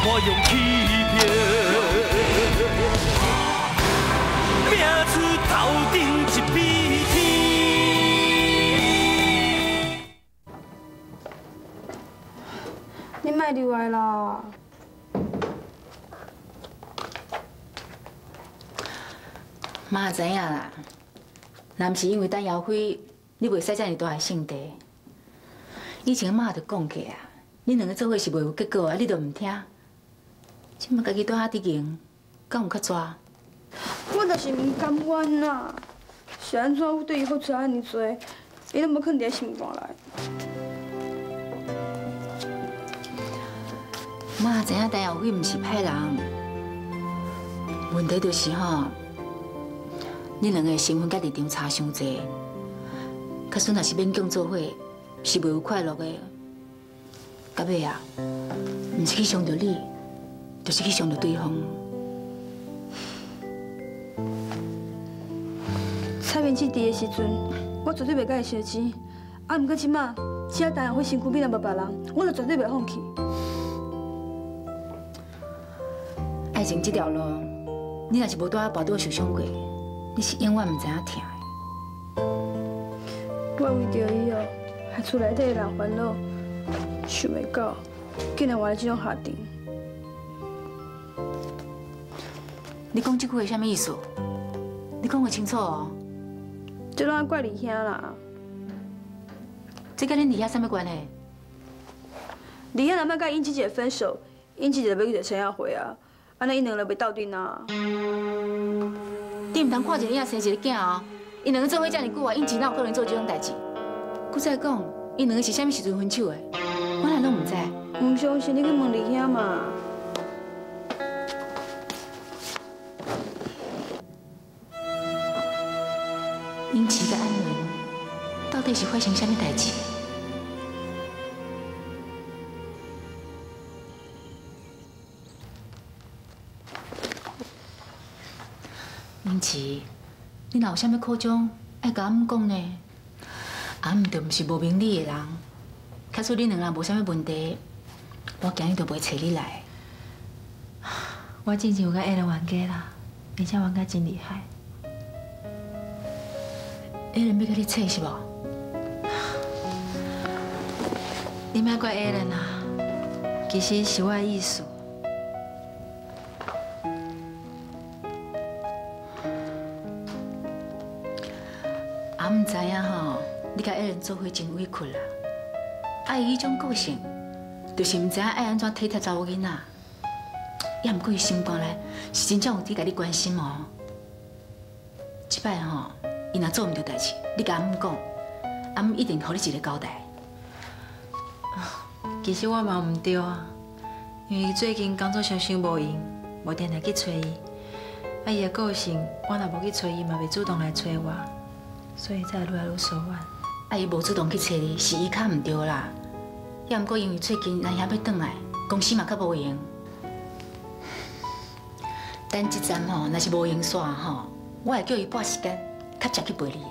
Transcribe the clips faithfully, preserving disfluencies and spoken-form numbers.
我用欺骗，命出头顶一片天。 你莫入来啦！ 妈知影啦，若毋是因为等姚辉，你袂使遮尔大个性地。以前妈就讲过啊，恁两个做伙是袂有结果啊，你都毋听。即马家己拄下伫硬，敢有较抓？ 我就是毋甘愿啦，是安怎我对伊付出安尼多，伊都无肯伫心肝内。 妈知影等姚辉毋是歹人，问题就是吼。 恁两个身份甲立场差伤济，可算若是勉强做伙，是袂有快乐的。到尾啊，毋是去伤着你，就是去伤着对方。 蔡明志伫的时阵，我绝对袂甲伊相钱。啊，毋过即马，只要单人会身躯变了无别人，我就绝对袂放弃。 爱情这条路，你若是无拄啊跋倒受伤过。 你是永远唔知影疼的。 我为着伊哦，害厝内底的人烦恼，想袂到，竟然换了这种下场。 你讲这句话什么意思？你讲个清楚哦。 这拢要怪二兄啦。 这跟恁二兄什么关系？ 二兄若要甲英姐姐分手，英姐姐就要去找陈耀辉啊，安尼因两个袂斗阵啊。 你唔通看见你也生一个囝哦，因两个做伙遮尔久啊，因钱哪有可能做这种代志？ 佮再讲，因两个是啥物时阵分手的？我哪拢唔知。 唔相信你去问二兄嘛。 英琪甲安伦到底是发生啥物代志？英琪，你若有啥物苦衷，爱甲俺讲呢？俺毋就毋是无明理的人。假使恁两人无啥物问题，我今日就袂找你来。 我之前有甲 A 人冤家啦，而且冤家真厉害。 A 人要甲你找是无？ 你莫怪 A 人啊，其实是我的意思。 我唔知影吼，你甲爱人做伙真委屈啦。啊，伊迄种个性，就是唔知影爱安怎体贴查某囡仔。也毋过伊心肝内是真正有伫甲你关心哦。即摆吼，伊若做唔到代志，你甲俺讲，俺一定互你一个交代。 其实我嘛唔对啊，因为最近工作相伤无闲，无定定去找伊。啊，伊的个性，我若无去找伊，嘛袂主动来找我。 所以才愈来愈疏远。 啊，伊无主动去找你，是伊较唔对啦。也毋过因为最近咱遐要转来，公司嘛较无闲。等一站吼，若是无闲煞吼，我会叫伊拨时间，较早去陪你。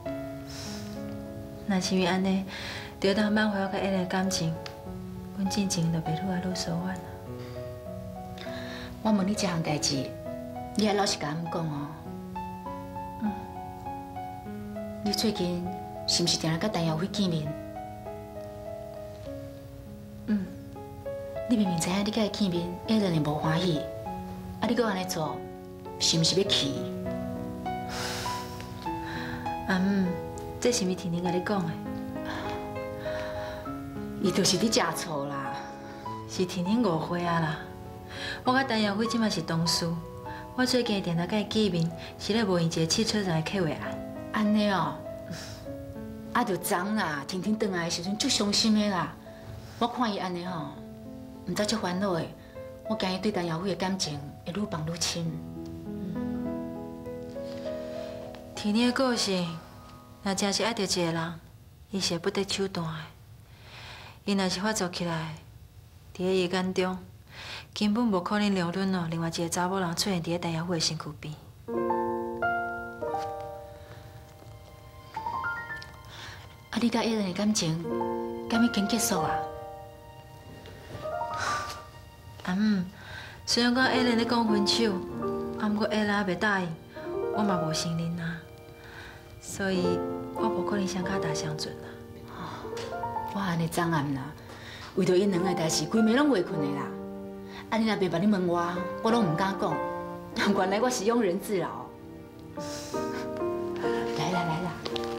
若是因为安尼，就当挽回我甲伊的感情，阮进前就袂愈来愈疏远啦。 我问你一项代志，你还老实甲俺讲哦。 你最近是毋是定定甲陈耀辉见面？嗯，你明明知影你甲伊见面，一人会无欢喜，啊，你搁安尼做，是毋是要气？ 阿姆，这是毋是天天甲你讲的？ 伊就是你食醋啦， 是天天误会啊啦。我甲陈耀辉即马是同事，我最近定定甲伊见面，是咧无闲一个汽车站的客户案。 安尼哦，啊，就昨啦，天天回来的时阵足伤心的啦。我看伊安尼吼，唔知足烦恼的，我惊伊对陈耀辉的感情会愈放愈深。 天天的个性，若真是爱着一个人，伊是会不得手段的。伊若是发作起来，伫咧伊眼中，根本无可能容忍哦，另外一个查某人出现伫咧陈耀辉的身躯边。 啊，你甲A人的感情，敢已经结束啊？ 阿姆，虽然讲艾伦咧讲分手，啊，不过艾伦还袂答应，我嘛无承认啊，所以我无可能双脚踏双船啊。 我安尼昨暗啦，为着因两个代志，规暝拢袂困的啦。啊，你若袂捌你问我，我拢唔敢讲。原来我是庸人自扰。来啦来啦，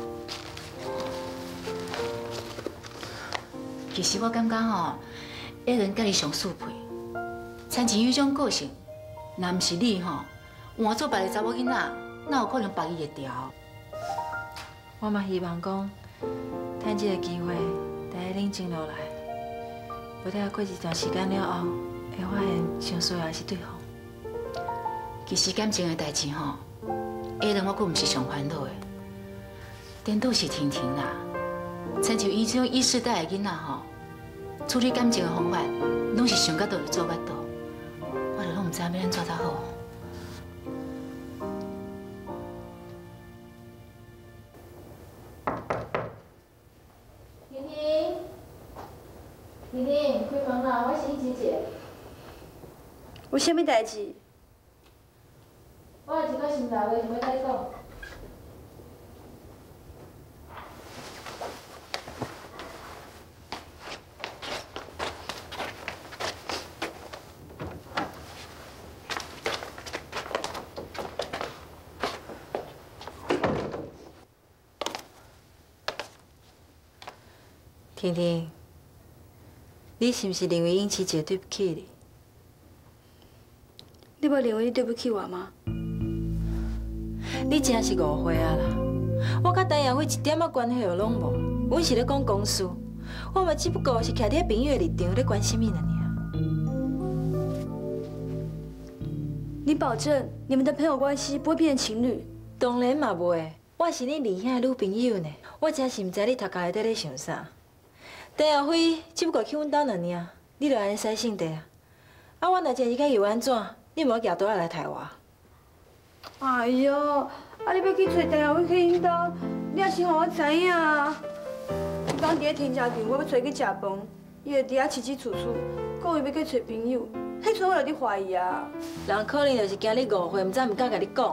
其实我感觉吼，艾伦甲你上适配。参钱迄种个性，若唔是你吼，换做别个查某囡仔，哪有可能放伊会调？ 我嘛希望讲，趁这个机会，大家冷静落来，不等过一段时间了后，会发现上需要是对方。 其实感情的代志吼，下人我阁唔是上烦恼的，颠倒是婷婷啦。亲像伊这种意识代的囡仔吼，处理感情的方法，拢是想到倒就做到倒，我就拢唔知要安怎才好。 婷婷，婷婷，开门啦！我是英姐姐。 有啥物代志？ 我有一个心内话想要甲你讲。 婷婷，你是不是认为英琪姐对不起你？ 你无认为你对不起我吗？ 你真是误会啊啦！我甲陈耀辉一点仔关系都拢无，阮是咧讲公事，我嘛只不过是徛伫朋友的立场咧关心你了尔。 你保证你们的朋友关系不会变成情侣？ 当然嘛袂，我是你厉害的女朋友呢。我真是毋知你头壳内底咧想啥。陈耀辉只不过去阮兜两尔，你就安尼使性地啊？啊，我若真是甲伊有安怎，你无举刀仔来杀我？ 哎呦，啊！你要去找陈耀辉去因兜，你也是互我知影啊！伊讲伫咧停车场，我要找去食饭，伊就伫遐凄凄楚楚，讲伊要去找朋友，迄阵我就伫怀疑啊。 人可能就是惊你误会，毋知毋敢甲你讲。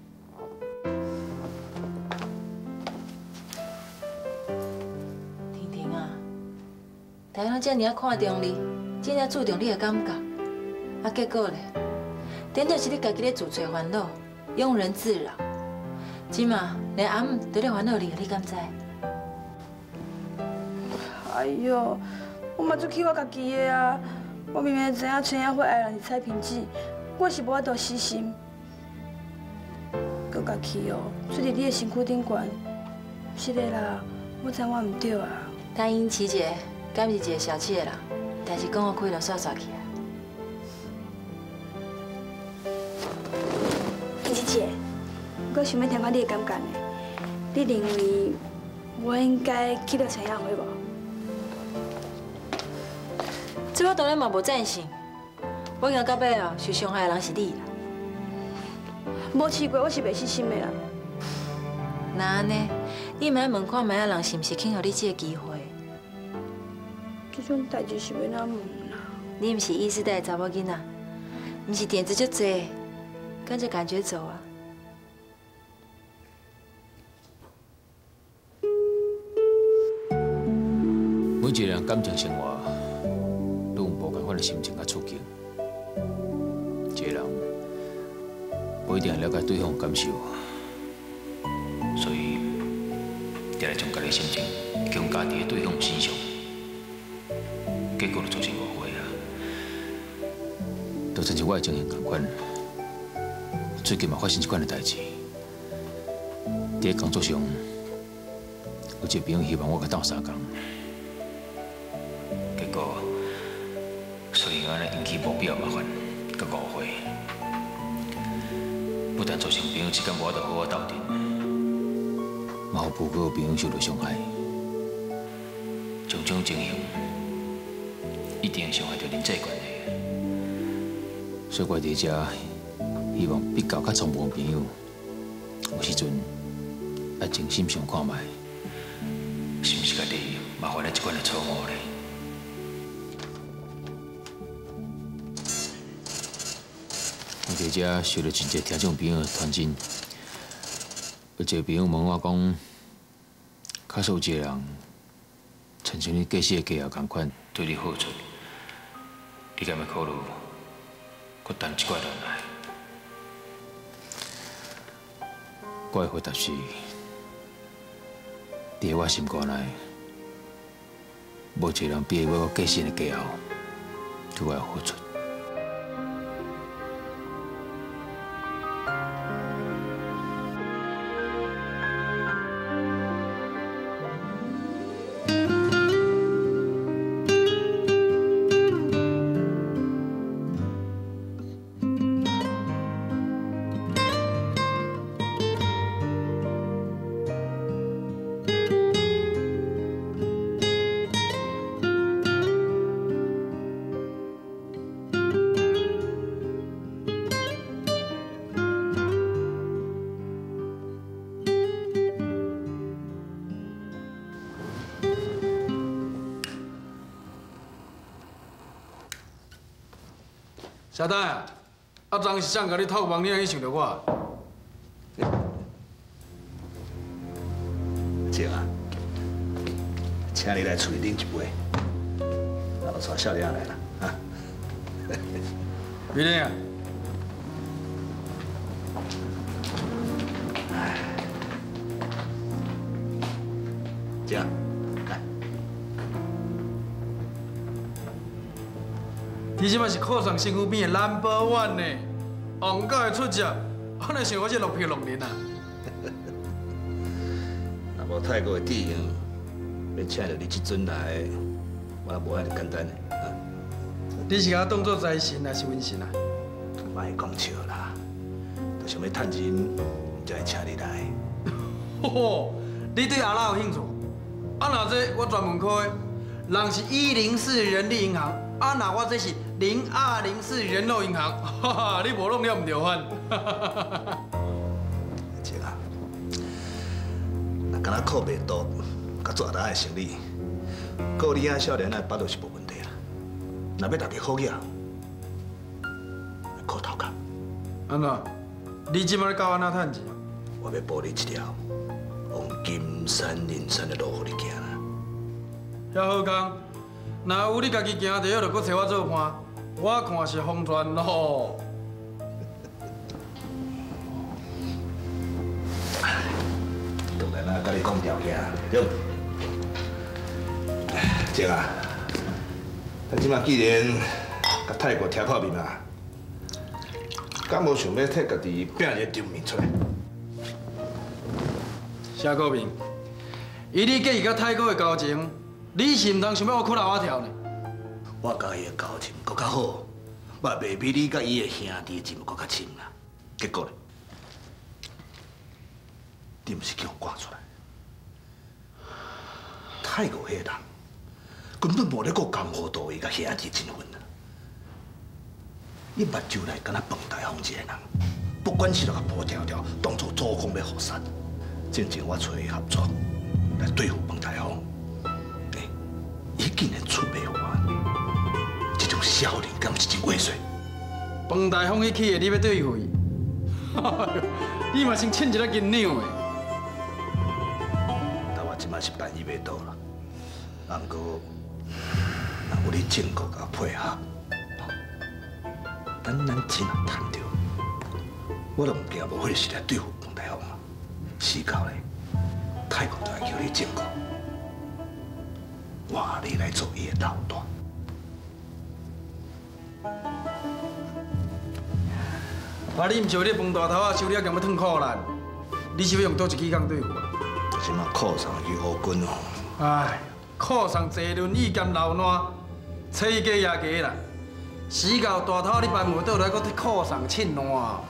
婷婷啊，大家拢遮尔啊看重你，真正注重你的感觉，啊结果咧，顶就是你家己咧自找烦恼。庸人自扰，即嘛连阿姆都咧烦恼你，你敢知？ 哎呦，我嘛做气我家己的啊！我明明知影陈耀辉爱人是蔡萍子，我是无法度死心，搁家己哦，出伫你的身躯顶悬。是的啦，我知我唔对啊。 但英琪姐敢是一个小气的人，但是讲我开就煞煞去啊。 姐，我想要听看你的感觉呢。你认为我应该去到陈耀辉无？ 这我当然嘛无赞成。我讲到尾哦，受伤害的人是你啦。 无试过，我是袂死心的啦。 那安尼，你嘛问看卖啊人是毋是肯予你这个机会？ 这种代志是要哪问啦？ 你毋是意识代的查某囡仔，毋是点子就多。跟着感觉走啊！ 每一个人感情生活都有无同款的心情甲处境，一个人不一定了解对方的感受，所以定来将家己的心情强加伫对方身上，结果就造成误会啊！就亲像我的情形同款。最近嘛发生这款的代志，伫工作上，有一个朋友希望我甲斗相共，结果所以安尼引起无必要麻烦，甲误会，不但造成朋友之间无法度好好斗阵，嘛互不过朋友受到伤害，种种情形一定会伤害到人际关系，所以我伫遮。希望比较较聪明的朋友，有时阵要静心想看卖，是毋是家己麻烦了这款的错误咧？ 我伫遮受到真侪听众朋友的传真，有一个朋友问我讲，假使有一个人，亲像你过世的家后同款对你好出，你敢要考虑搁等一挂人来？我的回答是，伫我心肝内，无一个人比我过世的家后对我好出。 小戴啊，阿张是想甲你透梦，你安尼想着我？ 静啊，请你来厝里饮一杯，啊，我带少年来了啊。 美玲啊， 静，来。 你即摆是靠上身躯边的 number one 呢，王家的出席，我哪想我这六皮六年啊？ 若无泰国的弟兄要请到你即阵来，我也无遐尼简单的啊。 你是甲我当作财神还是瘟神啊？ 莫讲笑啦，就想要趁钱，才会请你来。 吼吼，你对阿拉有兴趣？啊，那这我专门开的，人是一零四人力银行，啊，那我这是。 零二零四人肉银行，哈哈，你无弄了唔着番。 静啊，若敢若靠袂多，甲做大的生意，顾你遐少年仔巴都是无问题啦。若要大家好养，靠头壳。 安怎？你即摆教安怎趁钱？ 我要补你一条往金山银山的路，互你行啦。 遐好工，若有你家己行得好，就搁找我做伴。 我看是风传咯。 当然啦，甲你讲条件，对。静啊，咱即马既然甲泰国贴靠面啊，敢无想要替家己拼一个场面出来？ 谢国明，以你过去甲泰国的交情，你是毋通想要我哭老我跳呢？ 我甲伊的交情搁较好，我未比你甲伊的兄弟情搁较深啦。结果呢，你毋是叫我赶出来？泰国迄个人根本无咧顾江湖道义甲兄弟情分啊！伊目睭内敢若彭大风一个人，不管是落甲破条条，当作祖公要互杀。正正我找伊合作来对付彭大风，哎，伊竟然出卖我。 这种少年敢是真猥琐。 彭大风迄起的，你要对付伊？你嘛先凊一个银两的。 但我即摆是办意袂到啦。啊，不过若有你正国甲配合，等咱钱若赚着，我就唔惊无火势来对付彭大风啊。死到咧，泰国就会叫你正国，换你来做伊的老大。 啊！你毋是为了饭大头啊，收了强要吞苦兰，你是要用倒一支工对付我？ 即马靠上去乌军哦。 哎，靠上坐轮椅兼流烂，车加也加啦。死到大头你办袂倒来，搁替靠上欠烂。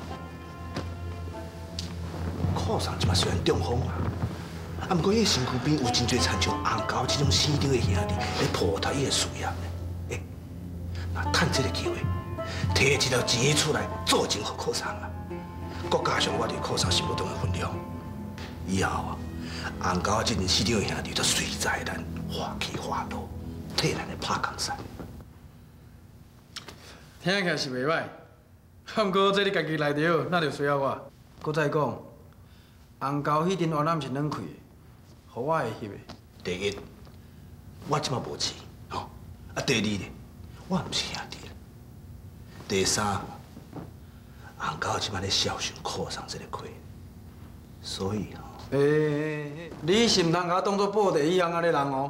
靠上即马虽然中风啊，啊，毋过伊身躯边有真侪参像红高这种死掉的兄弟咧破坏伊的事业。哎，那趁这个机会。 摕一条钱出来做证互靠上啊！再加上我伫靠上心目中的分量，以后啊，红高这阵死掉的兄弟就随在咱化起化落，替咱来拍江山。 听起来是袂歹， 啊，毋过这你家己来着，那就需要我。搁再讲，红沟迄间冤案是软开的，互我会翕的。 第一，我即马无钱，吼。啊，第二咧，我毋是兄弟啦。第三，红沟即马咧孝顺靠上这个亏，所以吼。 诶、欸，你是毋通甲我当作报地一样安尼人哦。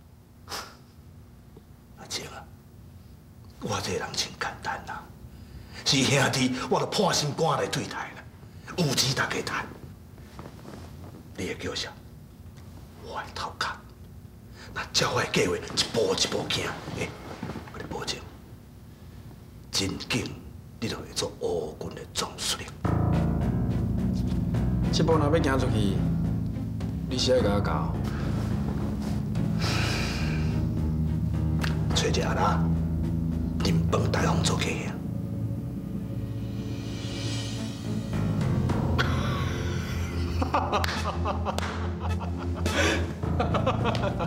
阿姐啊，我这个人真简单啦，是兄弟，我就破心肝来对待啦。有钱大家谈，你会叫啥？我的头壳。那照我的计划一步一步行，诶，我你保证，真紧你就会做乌军的总司令。 这步若要行出去，你是爱甲我教。 找一个阿拉，林邦大王做客呀。哈哈哈哈哈！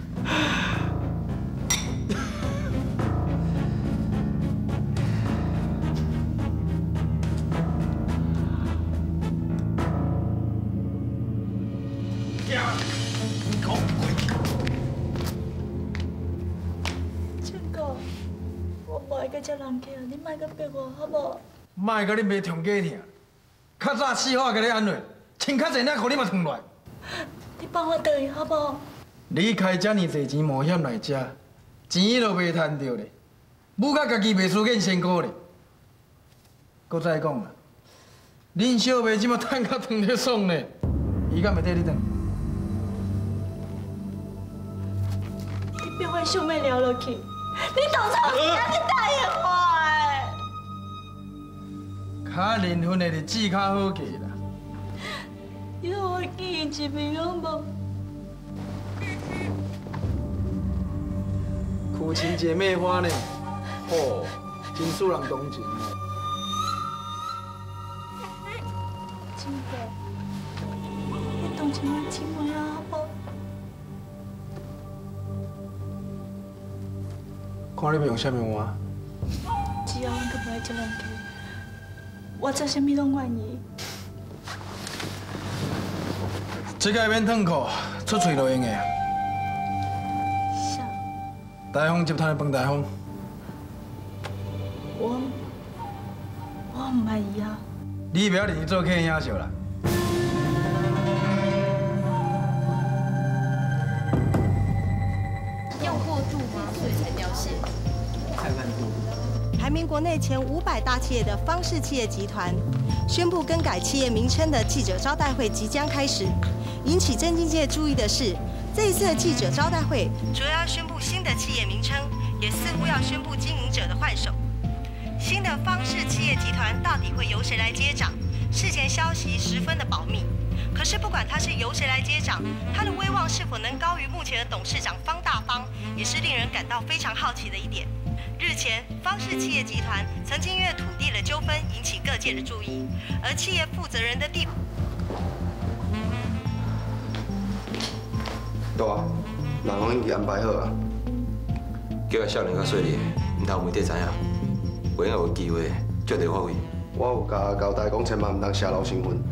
建哥，我无爱甲遮人客，你莫甲逼我好无？ 莫甲你卖痛假尔，较早四话甲你安慰，穿较济领，互你嘛烫落。 你帮我倒去好无？ 你开遮尔济钱冒险来遮，钱都袂趁着咧，母甲家己袂输见辛苦咧。搁再讲啦，恁小妹即马趁甲烫得爽咧，伊敢会缀你转？ 你别阮小妹聊落去，你当初有啥去答应我的？ 较离婚的日子较好过啦。 你让我见伊一面好无？ 苦情姐妹花呢？哦，真使人同情呢。 真的，你同情阮姊妹啊，好无？ 看你要用啥物话？ 只要阮佮不爱遮人客，我做啥物拢愿意。 这个免痛苦，出嘴就用的啊。 啥？ 大方接摊的饭大方。 我我唔爱伊啊。 你不要认做客兄笑啦。 用过度吗？所以才凋谢。 太烂度。 排名国内前五百大企业的方氏企业集团宣布更改企业名称的记者招待会即将开始。引起政经界注意的是，这一次的记者招待会除了要宣布新的企业名称，也似乎要宣布经营者的换手。新的方氏企业集团到底会由谁来接掌？事前消息十分的保密。可是不管他是由谁来接掌，他的威望是否能高于目前的董事长方大方，也是令人感到非常好奇的一点。日前，方氏企业集团曾经因为土地的纠纷引起各界的注意，而企业负责人的地。 大，人拢已经安排好啊。 叫个少年较细腻，唔通媒体知影，有影有机会绝对发挥。 我有甲交代讲，千万唔通泄露身份。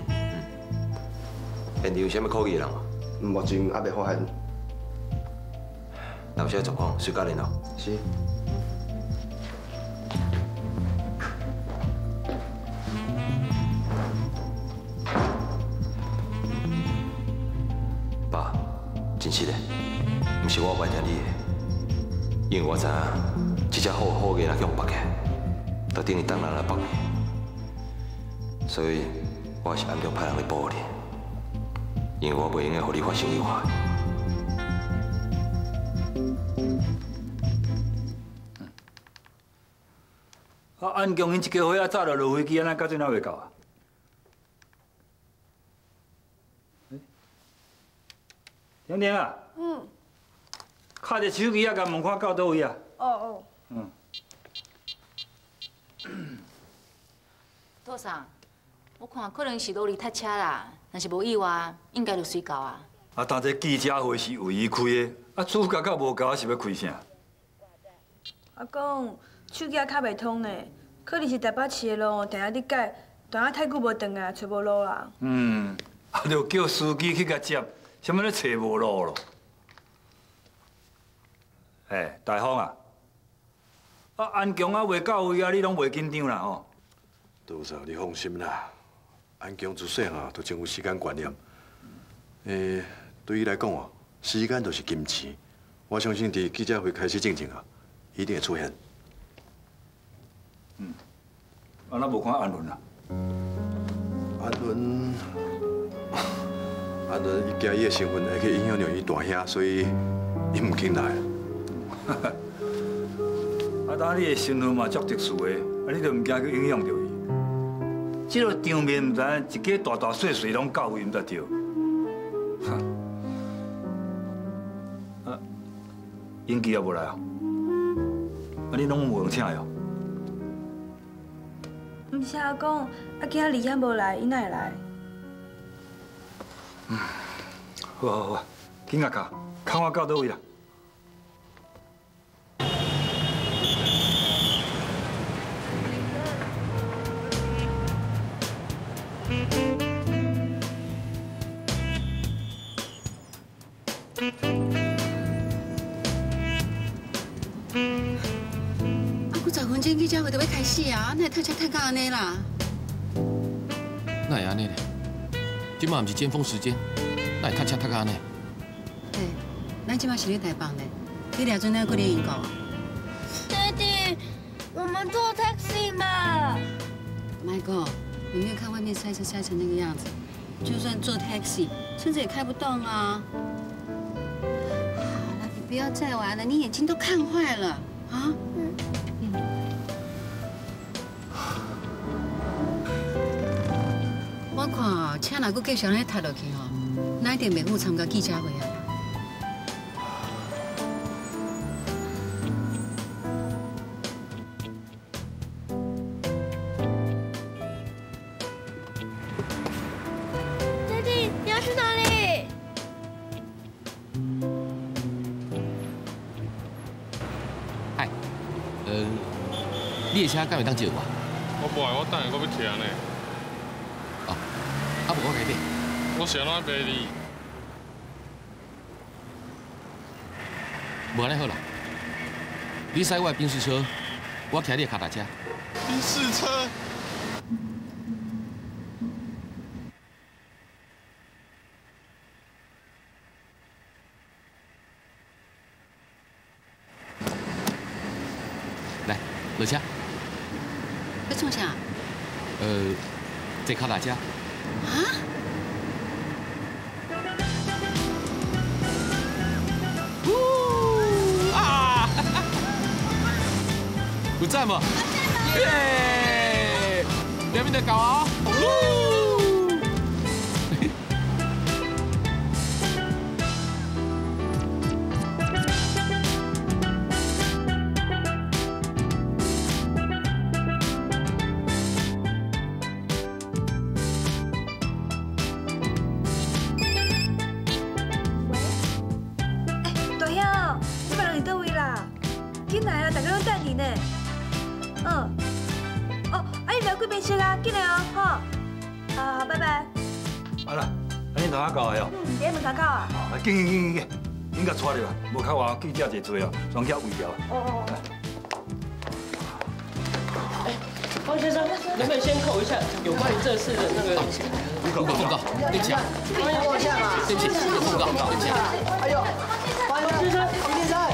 现场有啥物可疑的人吗？ 目前还未发现。 有啥状况随家联络。 是。 爸，真实的，唔是我歹听你的，因为我知影，这只好好嘅若向绑起，就等于当人来绑你，所以我是暗中派人来保护你，因为我袂用个互你发生意外。 啊，安强因一家伙仔早就落飞机，安怎到阵还未到啊？婷婷啊， 嗯， 敲着手机啊，甲问看到倒位啊？ 哦哦。 嗯。 杜桑，我看可能是落嚟塞车啦，若是无意外，应该就随到啊。 啊，但这记者会是为伊开的，啊，主角到无到是要开啥？ 阿公，手机也卡袂通呢， 可能是台北市的路定下伫改，但啊太久无转来，找无路啦。 嗯，啊，就叫司机去甲接，什么咧找无路咯？哎，大方啊！啊，安强啊，未到位啊，你拢袂紧张啦吼？ 杜少，你放心啦，安强自细汉就真有时间观念。诶，对伊来讲哦，时间就是金钱。我相信伫记者会开始进前啊，一定会出现。 嗯，啊，那无看安伦啊？ 安伦，安伦伊惊伊的身份会去影响到伊大兄，所以伊唔肯来。 啊，当你的身份嘛足特殊的，啊，你就唔惊去影响到伊。这个场面唔知一家大大细细拢到位，唔得着。啊，英基也无来啊？啊，你拢无用请哟？ 唔是阿公，啊今仔李遐无来，伊哪会来？ 嗯，好好好，紧啊卡，看我到倒位啦。 今记者会就要开始啊，那太车太到安尼啦。 那会安尼呢？今嘛唔是尖峰时间，那会塞车塞到安尼？ 嘿，咱今嘛是咧台北呢，你俩准那过来英国啊 ？Daddy， 我们坐 taxi 嘛。 Michael， 你没有看外面塞车塞成那个样子，就算坐 taxi， 车子也开不动啊。好了，你不要再玩了，你眼睛都看坏了啊。嗯。 我看车若阁继续安尼踏落去吼，咱一定袂赴参加记者会啊！ 爹地，你要去哪里？ 嗨，呃，你的车敢会当借我？ 我无爱，我等下搁要听呢。 啊，无我改变。 我是安怎陪你？ 无安尼好啦，你驶我的宾士车，我骑你的脚踏车。 宾士车？ 来，落车。 要创啥？ 呃，坐脚踏车。 啊！ 呜啊！有赞无？耶！两边的搞啊！ 紧来啊！大家拢等你呢。嗯。哦，啊，你不要过边车啊，进来哦，好。好好，拜拜。 好啦，啊，恁同学到的哦。 嗯，伫门口口啊。 哦，紧紧紧紧紧，恁甲带入来，无靠我记者坐坐哦，双脚围掉。 哦哦哦。 哎，方先生，能不能先扣一下有关于这次的那个？ 公告公告，对不起啊。 放一下嘛。 对不起，公告对不起。 哎呦，方先生，方先生。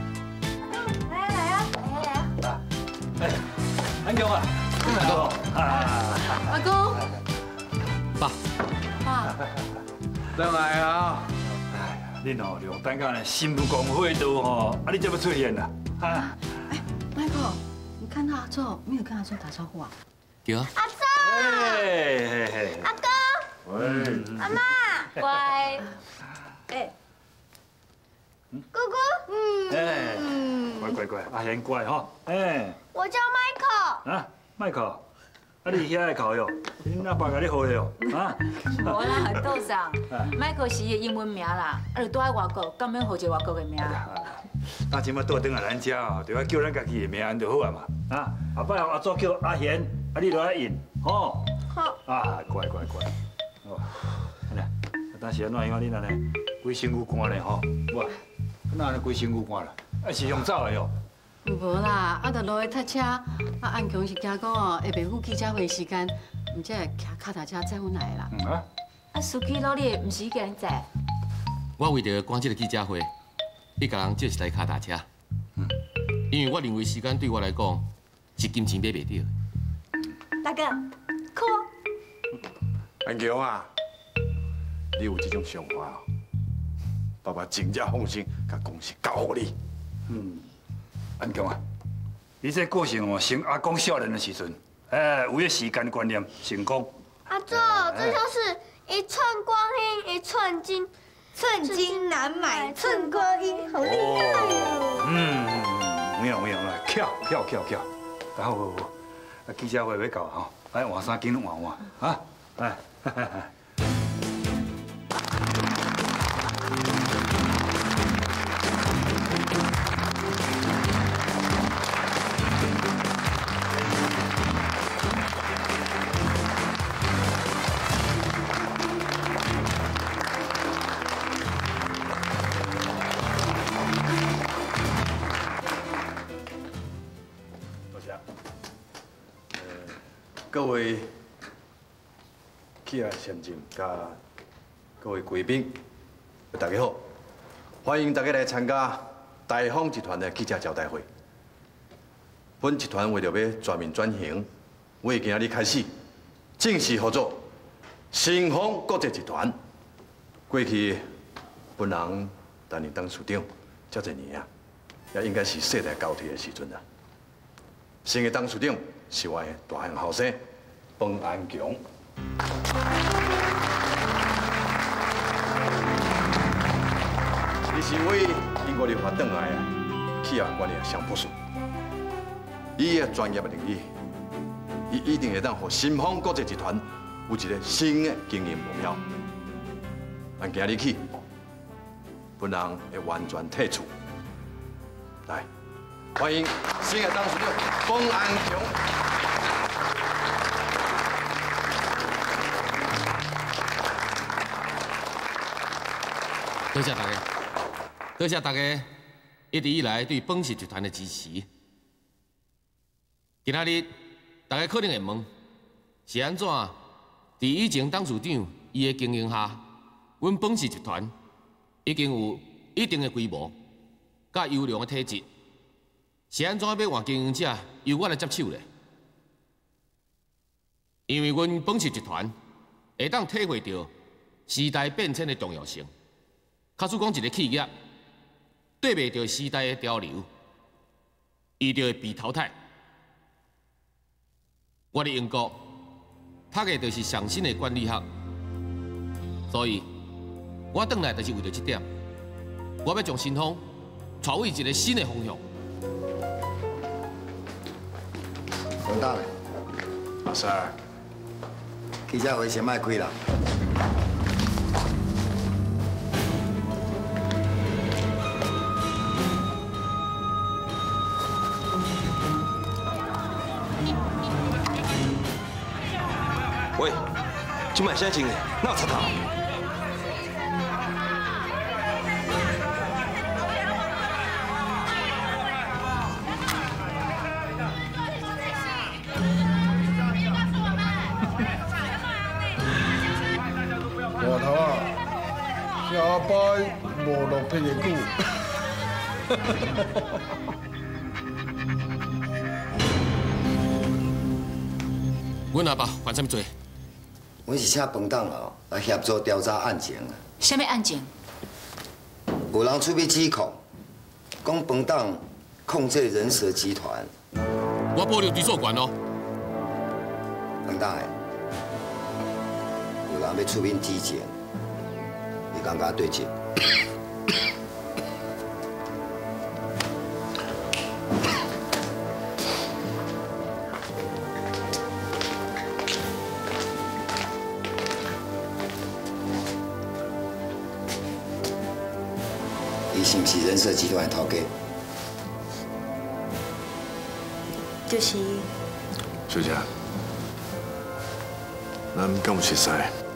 哎，安强啊，阿公， 阿公， 爸， 爸， 等来啊！ 哎，恁哦，两等下呢，新闻公会都吼，啊，你怎么出现啦？啊！ 哎 ，Michael， 你看到阿周没有跟阿周打招呼啊？ 有啊。 阿周， 哎， 阿哥， 喂， 阿妈，乖，哎。 姑姑，嗯， 哎，乖乖乖，阿贤乖哈，哎， 我叫 Michael。 啊，迈克，啊你遐会考哟？恁阿爸甲你好哟？啊？ 无啦，杜上，Michael 是伊英文名啦，啊，就住喺外国，咁样好一个外国嘅名。 那即马倒转来咱遮哦，就要叫咱家己的名安就好啊嘛。啊，后摆阿祖叫阿贤，啊你落来应，吼。好。啊，乖乖乖。哦，安尼，但是安怎样？你安尼规身躯汗咧吼，哇，哪安尼规身躯汗啦？啊是用走的哟。 无啦，啊，着落去塞车，啊，安强是惊讲哦，下晡赴记者会时间，唔则会徛脚踏车载阮来啦。 嗯啊。 啊，司机老李唔是一个人载。 我为着赶这个记者会，你甲人借一台脚踏车。嗯。因为我认为时间对我来讲是金钱买袂到。 大哥，酷哦。 安强啊，你有这种想法哦？爸爸真正放心，甲公司交互你。 嗯。安强啊，你这个性哦，像阿公少年的时阵，哎，有迄时间观念成功。 阿祖，这就是一寸光阴一寸金，寸金难买寸光阴，好厉害哦！ 嗯，没有没有啦，巧巧巧巧，好好好，啊记者会要到吼，来换衫紧换换啊，来。 各位企业先进加各位贵宾，大家好，欢迎大家来参加大丰集团的记者招待会。本集团为了要全面转型，为今日开始正式合作新丰国际集团。过去本人担任董事长这侪年啊，也应该是世代交替的时阵啦。新的董事长是我的大汉后生彭安强。伊是位英国留学转来的企业管理上博士，伊的专业的领域，伊一定会当让新丰国际集团有一个新的经营目标。按今日起，本人会完全退出。来，欢迎新的董事长彭安强。 多谢大家，多谢大家一直以来对丰氏集团的支持。今仔日大家可能会问，是安怎？伫以前董事长伊的经营下，阮丰氏集团已经有一定的规模，甲优良的体质，是安怎要换经营者由我来接手咧？因为阮丰氏集团会当体会到时代变迁的重要性。假使讲一个企业对袂着时代的潮流，伊就会被淘汰。我的英国读的就是上新的管理学，所以我转来就是为着这点，我要将新丰带往一个新的方向。 董董， 老师， 记者会先卖开啦。 喂，今晚啥情呢？哪有插头？ 大头啊，下摆无落屁的久。 阮阿爸犯啥物罪？ 阮是请彭董哦来协助调查案情啊。 什么案情？ 有人出面指控，讲彭董控制人蛇集团。 我保留追诉权哦。 彭董，有人要出面指证，你感觉对劲？ 是不是人社集团的头家？ 就是。 小姐，咱敢有熟识？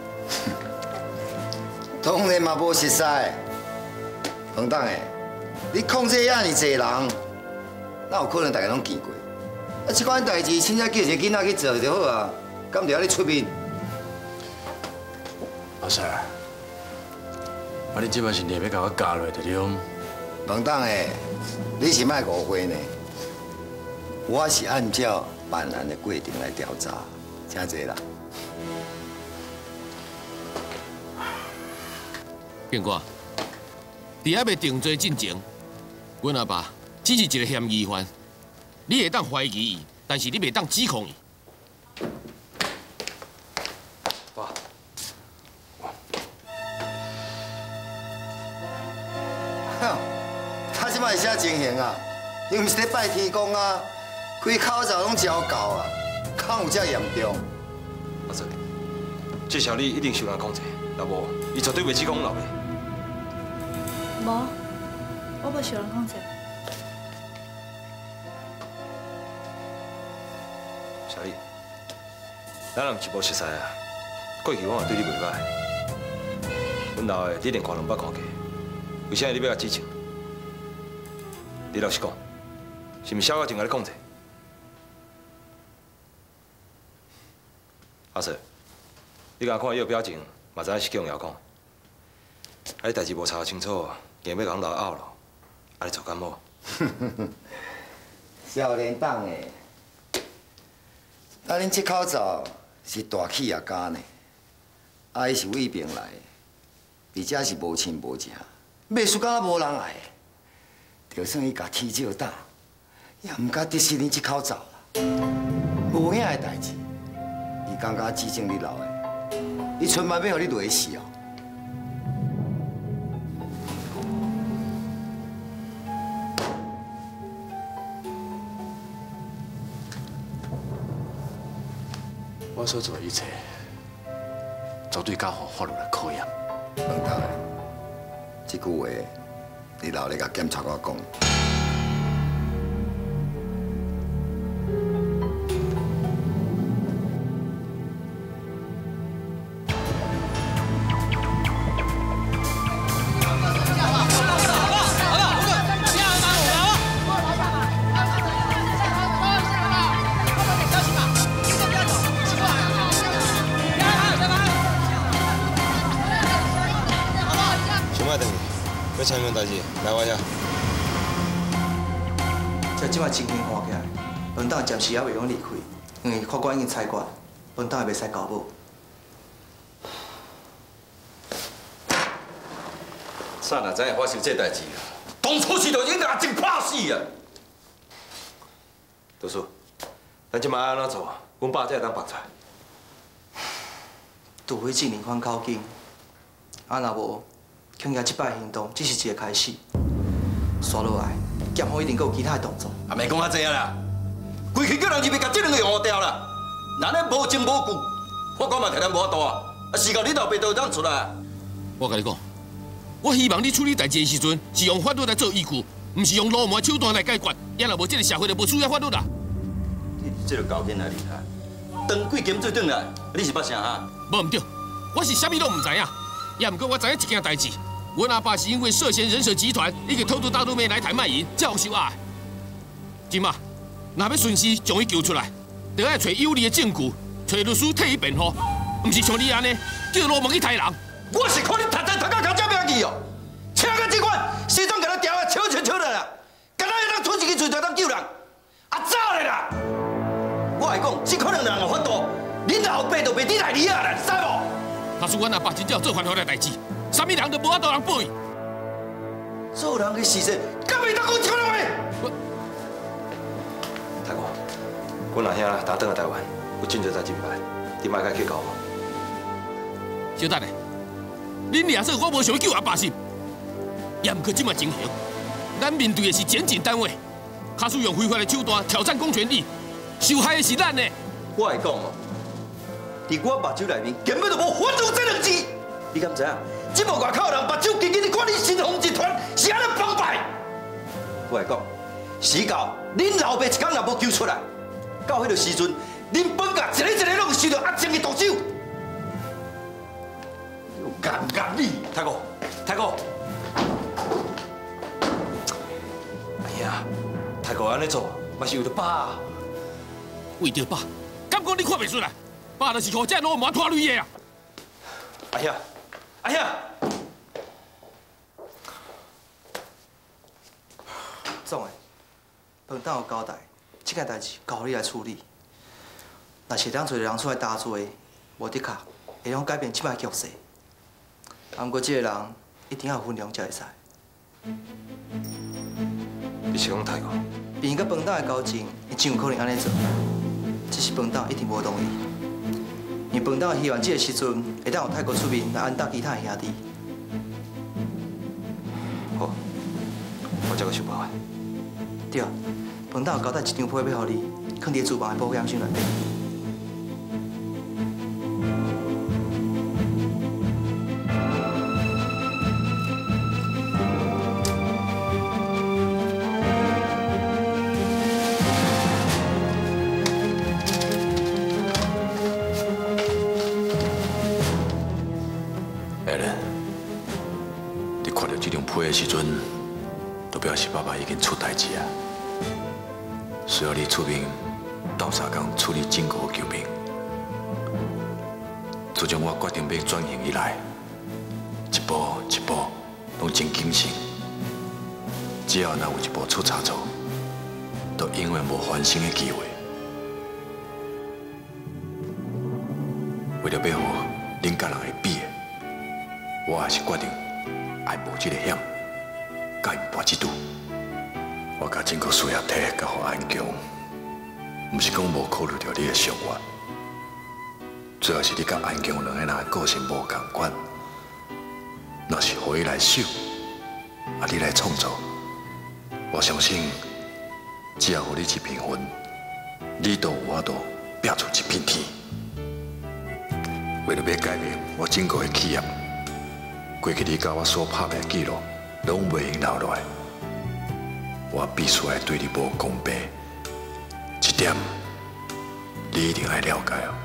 当然嘛无熟识。彭党诶，你控制遐尼济人，哪有可能大家拢见过？啊，这款代志，凊彩叫一个囡仔去做就好啊，敢着要你出面？ 阿 Sir， 啊，你即摆是硬要甲我加落着了？ 彭党诶，你是卖误会呢？我是按照办案的规定来调查，真济啦。 建国，伫还未定罪进前，阮阿爸只是一个嫌疑犯，你会当怀疑伊，但是你袂当指控伊。 爸， 哼，他即摆是啥情形啊？又毋是咧拜天公啊，规口罩拢焦厚啊，敢有遮严重？ 阿叔，至少你一定受人控制，若无，伊绝对袂指控老爸。 无，我无受人控制。 小丽，咱若毋是无熟识啊，过去我也对你袂歹。阮老的你连看拢捌看过，为啥你要甲指证？你老实讲，是毋是小可真甲你控制？阿 Sir， 你甲看伊个表情，嘛知影是叫遥控。啊，你代志无查清楚，硬要甲阮老拗咯，啊，你做敢无？ 少年党的，啊，恁这口罩是大气也假呢，啊，伊是卫兵来的，而且是无亲无情，卖输敢无人爱，就算伊甲天照打，也毋敢得失恁这口罩啦。无影的代志，伊刚刚指证你老的，伊存万要互你累死哦。 我所做的一切，绝对交互法律来考验。 彭大的，这句话你老咧甲检察官讲。 要签份代志，来我遐。 在即摆情形看起来，本党暂时也袂用离开，因为法官已经裁决，本党也袂使搞无。 啥若知影发生这代志啊？当初时就应该真拍死啊！杜叔，咱即摆安怎做？阮爸才会当绑出来。 除非进行款考究，啊若无。恐惊这摆行动只是一个开始，刷落来，检方一定阁有其他的动作。 也袂讲遐济啊啦，规气叫人入面甲这两个用掉啦，哪能无证无据，法官嘛替咱无法度啊！啊，时到你老爸都当出来。 我甲你讲，我希望你处理代志的时阵是用法律来做依据，唔是用罗马手段来解决，也若无这个社会就无需要法律啦。 你这个高见来厉害，当几检罪转来，你是捌啥哈？ 无唔对，我是啥物都唔知影，也唔过我知影一件代志。阮阿爸是因为涉嫌人蛇集团，已经偷渡大陆妹来台卖淫，才有受压。今嘛，若要顺势将伊救出来，就要找有力的证据，找律师替伊辩护，唔是像你安尼叫罗蒙去杀人。 我是看你读册读到口这边去哦，请个这款西装给他调啊，笑笑笑的啦，敢若会当出一个嘴就当救人，啊走嘞啦！我来讲，这可能人有法度，恁老爸就袂抵赖你啊啦，知无？ 若是阮阿爸真正有做犯法的代志。啥物人都无法度人报伊。 做人的事实，敢会当讲这款话？太公，阮阿兄打转来台湾，有真侪代志办，你莫甲去搞我。 小等下，恁俩说我无想救阿爸是？也毋过这么情形，咱面对的是检警单位，卡使用非法的手段挑战公权力，受害的是咱呢。 我来讲哦，伫我目睭内面根本就无法度这两字，你敢知影？这么外口人目睭紧紧地看你新鸿集团是安尼崩败。我来讲，死到恁老爸一天若无救出来，到迄个时阵，恁本家一个一个拢受到压症的毒手。有干干你，太哥，太哥。哎呀，太哥安尼做，嘛是为着爸啊。 为着爸，敢讲你看袂出来？爸就是互这老毛拖累的啊！ 哎呀，哎呀！总的，本当有交代，这件代志交你来处理。若是当找人出来搭做，无的确会用改变即摆局势。啊，不过这个人一定要有分量才会使。 你是讲太哥？ 并甲本党的交情，伊真有可能安尼做，只是本党一定无同意。因为本党希望这个时阵会当有太国出面来安搭其他兄弟。 好，我这个想办法。 对，本党有交代一张批要互你，放伫厨房的保险箱内底。 的时阵，就表示爸爸已经出代志啊，需要你出面斗相共处理整个救命。自从我决定要转型以来，一步一步拢真谨慎，只要若有一步出差错，都永远无翻身的机会。为了要互恁家人会比的，我还是决定爱冒这个险。 甲因搏一赌，我甲整个事业体交互安强，毋是讲无考虑到你的想法，主要是你甲安强两个人的个性无共款。若是互伊来守，啊你来创造，我相信只要互你一片云，你都有法度拼出一片天。为了要改变我整个的企业，过去你甲我所拍的记录。 拢袂用留落来，我必须要对你无公平，这点你一定要了解哦。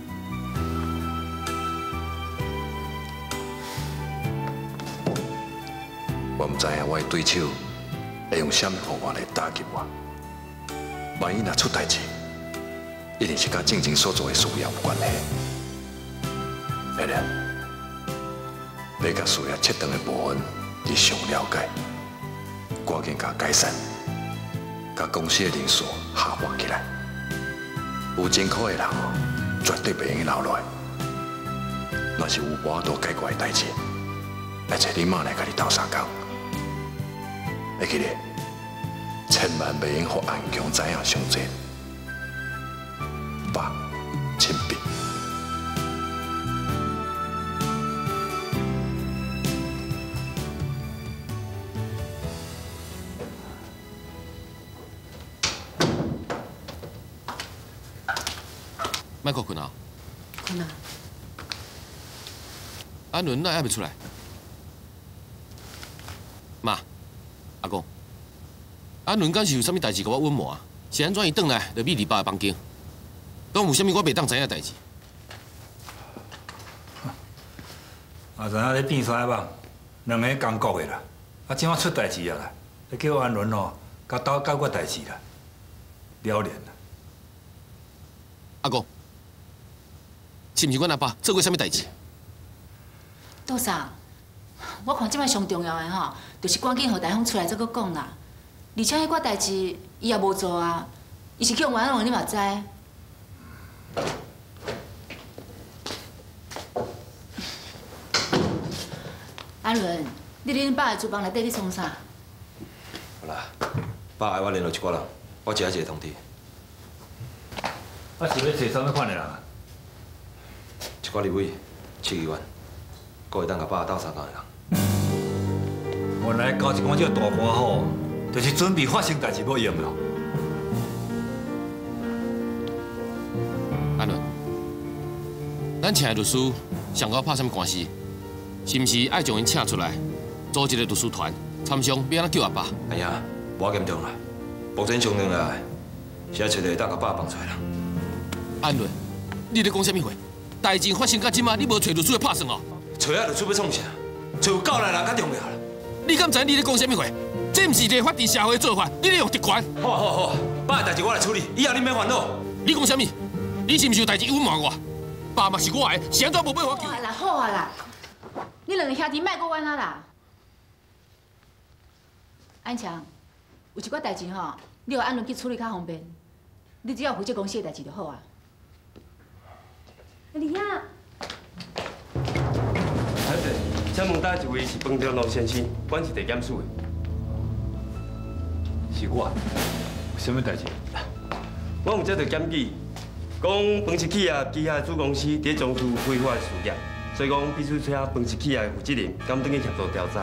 我唔知影我的对手会用什么方法来打击我，万一若出代志，一定是甲正经所做的事业有关系。来了，要甲事业切断的部分。 你上了解，赶紧甲改善，甲公司的人数下滑起来。有前科的人哦，绝对袂用留落来。若是有法度解决的代志，而且你妈来甲你斗相共，会记得，千万袂用互安强知影伤济。爸，亲笔。 莫搁困啊！ 困啊！ 安伦哪还袂出来？妈，阿公，安伦敢是有啥物代志甲我隐瞒？是安怎伊转来就秘伫爸的房间？敢有啥物我袂当知影代志？ 啊，知影咧变三网，两个工国的啦，啊，怎啊出代志啊啦？你叫安伦哦，甲斗解决代志啦，了然啦。 阿公。 是毋是阮阿爸做过啥物代志？ 杜啥？我看即摆上重要的吼，就是赶紧互大风出来再搁讲啦。而且迄寡代志伊也无做啊，伊是叫冤枉你嘛知？阿伦，你恁爸的厨房内底你创啥？ 好啦，爸爱我联络一寡人，我一下一个通知。 啊，是要找啥物款的人啊？ 一寡立委、市议员，阁会当甲爸斗相共的人。 原来交一款这大官吼，就是准备发生代志要用咯。 安伦，咱请的律师上高拍什么官司？是毋是爱将因请出来，组一个律师团， 参详要安怎救阿爸？ 哎呀，无严重啦，目前上两来是要找个当阿爸放出来啦。 安伦，你咧讲啥物话？代志发生到即马，你无找律师来拍算哦？ 找啊律师要创啥？找有够来人较重要啦。 你敢知你咧讲啥物话？这毋是立法治社会的做法，你咧用特权。 好好好，爸的代志我来处理，以后你免烦恼。 你讲啥物？你是毋是有代志隐瞒我？爸嘛是我的，是安怎无要我救？ 好啊啦，好啊啦，你两个兄弟莫搁冤啊啦。安强，有一寡代志吼，你互安伦去处理较方便，你只要负责公司的代志就好啊。 李亚，台长，请问哪一位是饭店老先生，管是地检署的？ 是我，有什么代志？ 我有接到检举，讲饭食企业旗下子公司伫从事非法事业，所以讲必须找饭食企业的负责人，敢等去协助调查。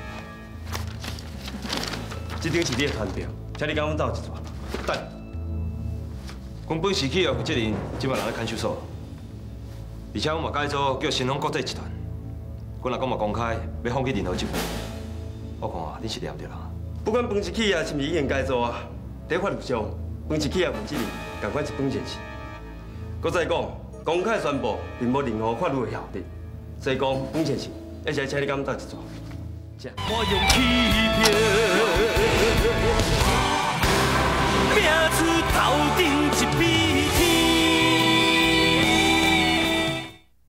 这张是你的传票，请你跟阮走一撮。 等，讲本市企业负责人即摆人咧看守所，而且我嘛改组叫新丰国际集团，阮若讲嘛公开要放弃任何一步，我看啊，你是念对啦。 不管饭食企业是毋是已经改组啊，在法律上，饭食企业负责人同款是本县市。搁再讲，公开宣布并无任何法律的效力，所以讲本县市，而且请你跟阮走一撮。 我用欺骗。